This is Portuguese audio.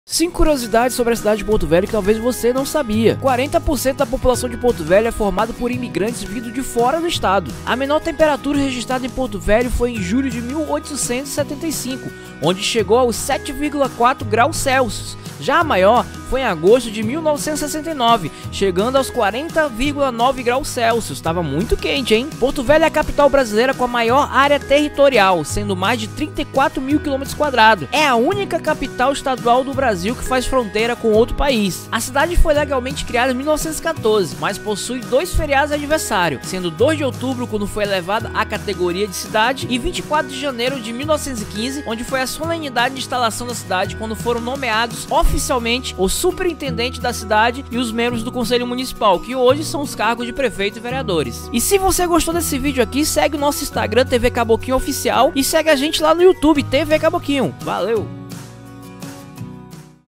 5 curiosidades sobre a cidade de Porto Velho que talvez você não sabia. 40% da população de Porto Velho é formada por imigrantes vindos de fora do estado. A menor temperatura registrada em Porto Velho foi em julho de 1875, onde chegou aos 7,4 graus Celsius. Já a maior foi em agosto de 1969, chegando aos 40,9 graus Celsius. Estava muito quente, hein? Porto Velho é a capital brasileira com a maior área territorial, sendo mais de 34 mil km². É a única capital estadual do Brasil que faz fronteira com outro país. A cidade foi legalmente criada em 1914, mas possui 2 feriados de aniversário, sendo 2 de outubro, quando foi elevada à categoria de cidade, e 24 de janeiro de 1915, onde foi a solenidade de instalação da cidade, quando foram nomeados oficialmente o superintendente da cidade e os membros do Conselho Municipal, que hoje são os cargos de prefeito e vereadores. E se você gostou desse vídeo aqui, segue o nosso Instagram TV Caboquinho Oficial e segue a gente lá no YouTube TV Caboquinho. Valeu!